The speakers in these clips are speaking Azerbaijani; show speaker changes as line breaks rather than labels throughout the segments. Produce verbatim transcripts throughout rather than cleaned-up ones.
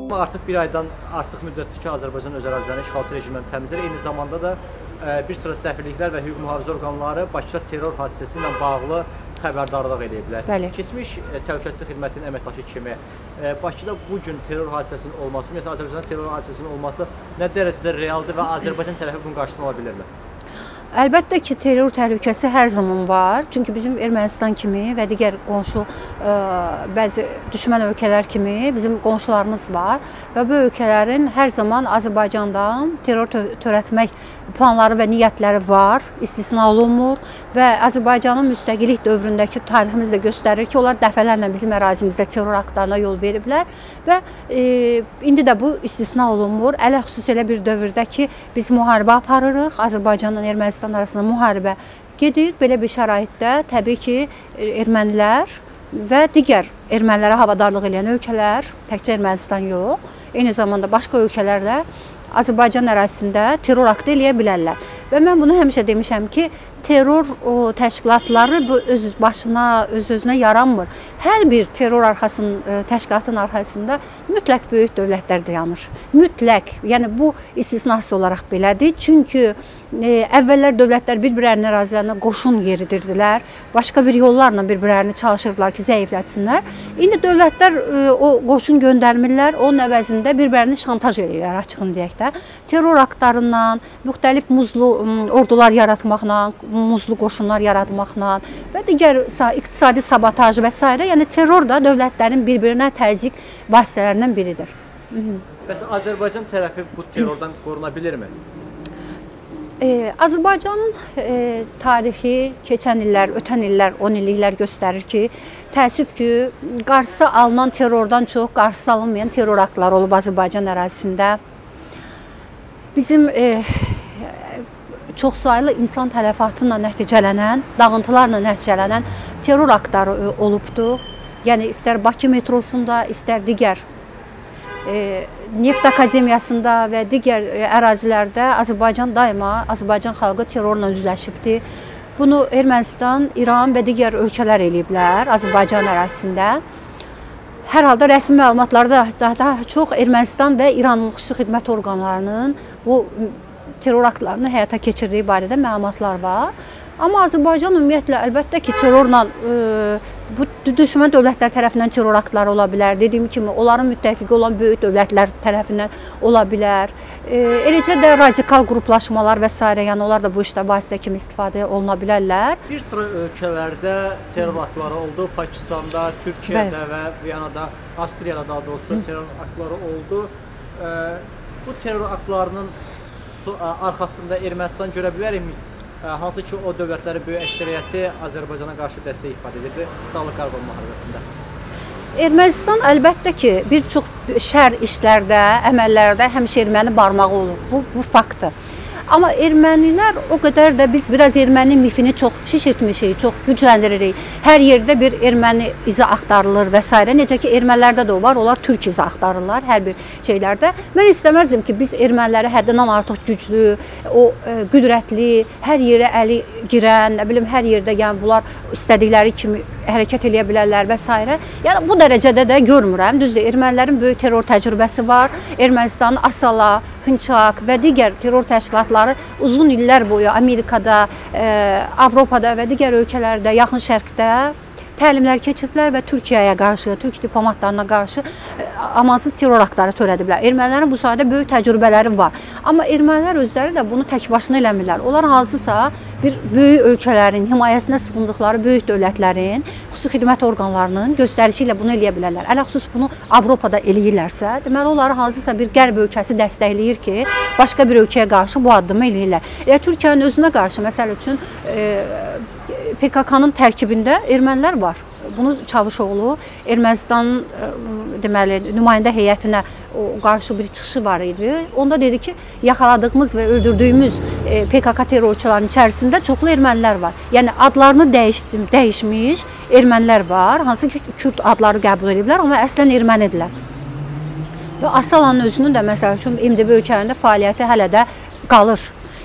Artıq bir aydan artıq müddətdir ki, Azərbaycan öz ərazilərini işğalçı rejimdən təmizləyir. Eyni zamanda da bir sıra səfirliklər və hüquq mühafizə orqanları Bakıda terror hadisəsi ilə bağlı xəbərdarlıq ediblər.
Bəli.
Keçmiş Təhlükəsizlik Xidmətinin əməkdaşı kimi Bakıda bu gün terror hadisəsinin olması, ümumiyyətlə Azərbaycanda terror hadisəsinin olması nə dərəcədə realdır və Azərbaycan tərəfi bunun qarşısını ala bilirmi?
Əlbəttə ki, terror təhlükəsi hər zaman var. Çünki bizim Ermənistan kimi və digər qonşu ə, bəzi düşmən ölkələr kimi bizim qonşularımız var və bu ölkələrin hər zaman Azərbaycandan terror törətmək planları və niyyətləri var, istisna olunmur və Azərbaycanın müstəqillik dövründəki tariximiz də göstərir ki, onlar dəfələrlə bizim ərazimizdə terror aktlarına yol veriblər və e, indi də bu istisna olunmur. Ələ xüsus elə bir dövrdə ki, biz müharibə aparırıq, Azərbaycanla Ermənistan arasında müharibə gedir. Belə bir şəraitdə təbii ki, ermənilər və digər ermənilərə havadarlıq edən ölkələr, təkcə Ermənistan yox, eyni zamanda başqa ölkələr də Azərbaycan ərazisində terror aktı eləyə bilərlər. Və mən bunu həmişə demişəm ki, terror o, təşkilatları bu öz başına, öz-özünə yaranmır. Hər bir terror arxasının, təşkilatın arxasında mütləq böyük dövlətlər dayanır. Mütləq, yəni bu istisnası olaraq belədir. Çünki e, əvvəllər dövlətlər bir-birlərinin ərazilərinə qoşun yeridirdilər, başqa bir yollarla bir-birlərini çalışırdılar ki, zəiflətsinlər. İndi dövlətlər e, o qoşun göndərmirlər, onun əvəzində bir-birlərini şantaj edirlər, açığını deyək də. Terror aktlarından, müxtəlif muzlu ordular yaratmaqla, muzlu qoşunlar yaratmaqla və digər iqtisadi sabotaj və s. Yəni terror da dövlətlərin bir-birinə təzyiq vasitələrindən biridir.
Bəs Azərbaycan tərəfi bu terrordan qoruna bilirmi?
Ee, Azərbaycanın e, tarixi keçən illər, ötən illər, on illiklər göstərir ki, təəssüf ki, qarşısı alınan terrordan çox qarşısı alınmayan terror aktları olub Azərbaycan ərazisində. Bizim e, çox saylı insan tələfatıyla nəticələnən, dağıntılarla nəticələnən terror aktları olubdur. Yəni, istər Bakı metrosunda, istər digər e, Neft Akademiyasında və digər e, ərazilərdə Azərbaycan daima, Azərbaycan xalqı terrorla üzləşibdir. Bunu Ermənistan, İran və digər ölkələr eləyiblər Azərbaycan ərazisində. Hər halda rəsmi məlumatlarda daha, daha çox Ermənistan və İranın xüsusi xidmət orqanlarının bu terror aktlarını həyata keçirdiyi barədə məlumatlar var. Amma Azərbaycan ümumiyyətlə əlbəttə ki, terrorla e, bu düşmən dövlətlər tərəfindən terror aktları ola bilər. Dediyim kimi, onların müttəfiqi olan böyük dövlətlər tərəfindən ola bilər. E, eləcə də radikal qruplaşmalar və s. Yəni onlar da bu işdə vasitə kimi istifadə oluna bilərlər.
Bir sıra ölkələrdə terror aktları oldu. Pakistanda, Türkiyədə və Viyanada, Avstriyada daha doğrusu terror aktları oldu. E, bu terror aktlarının arxasında Ermənistan görə bilərikmi? Hansı ki, o dövlətlərin böyük əksəriyyəti Azərbaycana qarşı dəstək ifadə edir Dağlıq Qarabağ müharibəsində.
Ermənistan əlbəttə ki, bir çox şər işlərdə, əməllərdə həmişə erməni barmağı olur. Bu, bu faktdır. Amma ermənilər o qədər də biz biraz erməni mifini çox şişirtmişik, çox gücləndiririk. Hər yerdə bir erməni izi axtarılır və s. Necə ki, ermənilərdə də o var, onlar türk izi axtarırlar hər bir şeylərdə. Mən istəməzdim ki, biz erməniləri həddindən artıq güclü, o e, qüdrətli, hər yerə əli girən, nə bilim, hər yerdə yəni bunlar istədikləri kimi hərəkət eləyə bilərlər və s. Yəni bu dərəcədə də görmürəm. Düzdür, ermənilərin böyük terror təcrübəsi var. Ermənistanın Asala, Hınçaq və digər terror təşkilatları uzun illər boyu Amerikada, e, Avropada və digər ölkələrdə, Yaxın Şərqdə təlimlər keçiblər və Türkiyəyə qarşı, türk diplomatlarına qarşı amansız terror aktları törədiblər. Ermənilərin bu sahədə böyük təcrübələri var. Amma ermənilər özləri də bunu tək başına eləmirlər. Onlar hansısa bir böyük ölkələrin himayəsinə sığındıqları böyük dövlətlərin, xüsusi xidmət orqanlarının göstərişi ilə bunu eləyə bilərlər. Ələxüsus bunu Avropada eləyirlərsə, deməli onları hansısa bir qərb ölkəsi dəstəkləyir ki, başqa bir ölkəyə qarşı bu addımı eləyirlər. Elə Türkiyənin özünə qarşı, məsəl üçün, e, P K K-nın tərkibində ermənilər var. Bunu Çavuşoğlu Ermənistanın deməli nümayəndə heyətinə o qarşı bir çıxışı var idi. Onda dedi ki, yaxaladığımız və öldürdüyümüz P K K terrorçuların içərisində çoxlu ermənilər var. Yəni adlarını dəyişdim, dəyişmiş ermənilər var. Hansı ki, Kürd adları qəbul ediblər, amma əslən ermənidirlər. Və Asalanın özünün də məsəl üçün M D B ölkələrində fəaliyyəti hələ də qalır.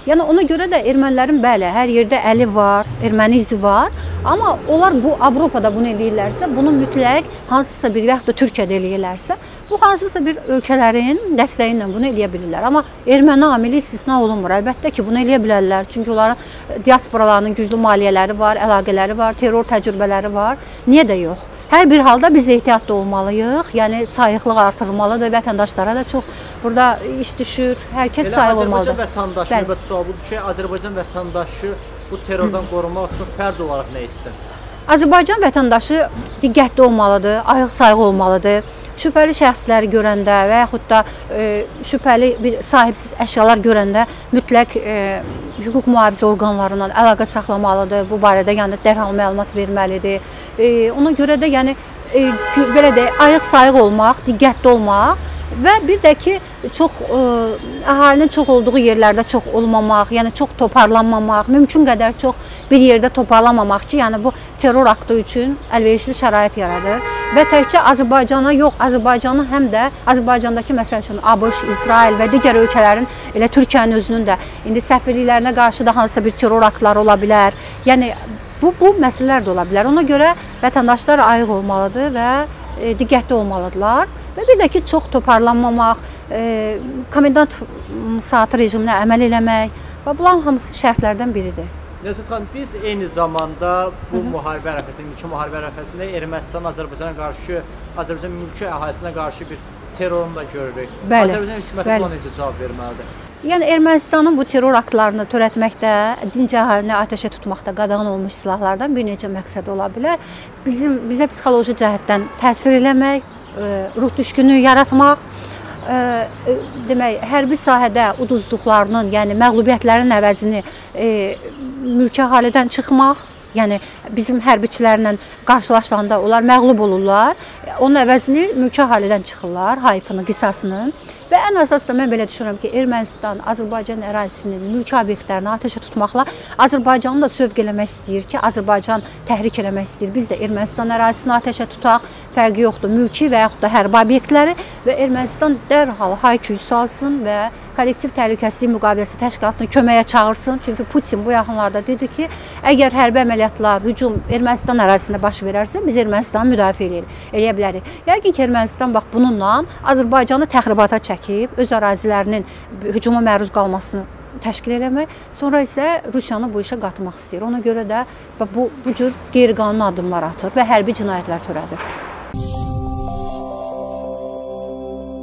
Yəni ona görə də ermənilərin bəli, hər yerdə əli var, erməni izi var. Amma onlar bu Avropada bunu eləyirlərsə, bunu mütləq hansısa bir yaxud da Türkiyədə eləyirlərsə, bu hansısa bir ölkələrin dəstəyi ilə bunu eləyə bilirlər. Amma erməni amili istisna olunmur. Əlbəttə ki, bunu eləyə bilərlər. Çünki onların diasporalarının güclü maliyyələri var, əlaqələri var, terror təcrübələri var. Niyə də yox? Hər bir halda biz ehtiyatlı olmalıyıq. Yəni sayıqlıq artırılmalıdır. Vətəndaşlara da çox burada iş düşür. Hər kəs sayıq olmalıdır.
Azərbaycan vətəndaşı, növbəti sual budur ki, Azərbaycan vətəndaşı bu terrordan qorunmaq üçün fərd olaraq nə etsin?
Azərbaycan vətəndaşı diqqətli olmalıdır, ayıq-sayıq olmalıdır. Şübhəli şəxsləri görəndə və yaxud da e, şübhəli bir sahibsiz əşyalar görəndə mütləq e, hüquq mühafizə orqanlarından əlaqə saxlamalıdır. Bu barədə yəni dərhal məlumat verməlidir. E, ona görə də yəni e, belə də ayıq-sayıq olmaq, diqqətli olmaq və bir də ki, çox ə, əhalinin çox olduğu yerlərdə çox olmamaq, yəni çox toparlanmamaq, mümkün qədər çox bir yerdə toparlanmamaq ki, yəni bu terror aktı üçün əlverişli şərait yaradır. Və təkcə Azərbaycana yox, Azərbaycanı həm də Azərbaycandakı məsəl üçün ABŞ, İsrail və digər ölkələrin, elə Türkiyənin özünün də indi səfirliklərinə qarşı da hansısa bir terror aktları ola bilər. Yəni bu, bu məsələlər də ola bilər. Ona görə vətəndaşlar ayıq olmalıdır və e, diqqətli olmalıdırlar. Və bir də ki, çox toparlanmamaq, e, komendant saatı rejiminə əməl eləmək və bunların hamısı şərtlərdən biridir.
Nəzət xanım, biz eyni zamanda bu müharibə ərəfəsində, iki müharibə ərəfəsində Ermənistan Azərbaycana qarşı, Azərbaycan mülki əhalisinə qarşı bir terrorunu da görürük.
Bəli,
Azərbaycan hökuməti buna necə cavab verməlidir?
Yəni Ermənistanın bu terror aktlarını törətməkdə, dinc əhalini atəşə tutmaqda qadağan olmuş silahlardan bir neçə məqsəd ola bilər. Bizim bizə psixoloji cəhətdən təsir eləmək, ruh düşkünlüyü yaratmaq, demək, hərbi sahədə uduzduqlarının, yəni məğlubiyyətlərin əvəzini e, mülki əhalidən çıxmaq, yəni bizim hərbiçilərlə qarşılaşanda onlar məğlub olurlar, onun əvəzini mülki əhalidən çıxırlar, hayfını, qisasını. Və ən əsas da mən belə düşünürəm ki, Ermənistan Azərbaycan ərazisinin mülki obyektlərini atəşə tutmaqla Azərbaycanı da sövq eləmək istəyir ki, Azərbaycan təhrik eləmək istəyir. Biz də Ermənistan ərazisini atəşə tutaq, fərqi yoxdur, mülki və yaxud da hərbi obyektləri və Ermənistan dərhal hay-küy salsın və kollektiv təhlükəsizlik müqaviləsi təşkilatını köməyə çağırsın. Çünki Putin bu yaxınlarda dedi ki, əgər hərbi əməliyyatlar, hücum Ermənistan ərazisində baş verərsə, biz Ermənistanı müdafiə eləyə bilərik. Yəqin ki, Ermənistan bax bununla Azərbaycanı təxribata çəkib, öz ərazilərinin hücuma məruz qalmasını təşkil eləmək, sonra isə Rusiyanı bu işə qatmaq istəyir. Ona görə də bu, bu cür qeyri-qanuni addımlar atır və hərbi cinayətlər törədir.